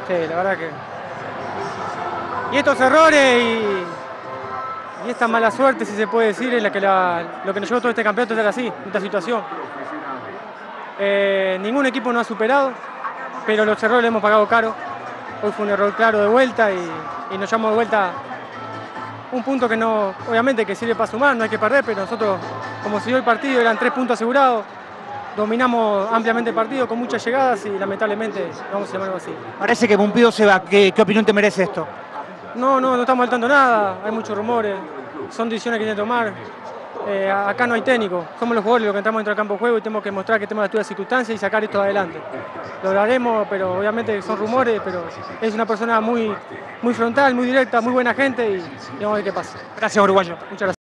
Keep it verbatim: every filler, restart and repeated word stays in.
Sí, la verdad que... Y estos errores y, y esta mala suerte, si se puede decir, es la que la, lo que nos llevó todo este campeonato a estar así, en esta situación. Eh, ningún equipo nos ha superado, pero los errores los hemos pagado caro. Hoy fue un error claro de vuelta y, y nos llevamos de vuelta un punto que no, obviamente que sirve para sumar, no hay que perder, pero nosotros, como se dio el partido, eran tres puntos asegurados. Dominamos ampliamente el partido con muchas llegadas y lamentablemente vamos a llamarlo así. Parece que Pumpido se va. ¿Qué, qué opinión te merece esto? No, no, no estamos faltando nada, hay muchos rumores, son decisiones que tienen que tomar. Eh, acá no hay técnico, somos los jugadores los que entramos dentro del campo de juego y tenemos que mostrar que tenemos las tuyas circunstancias y sacar esto adelante. Lo haremos, pero obviamente son rumores, pero es una persona muy, muy frontal, muy directa, muy buena gente y, y vamos a ver qué pasa. Gracias, uruguayo. Muchas gracias.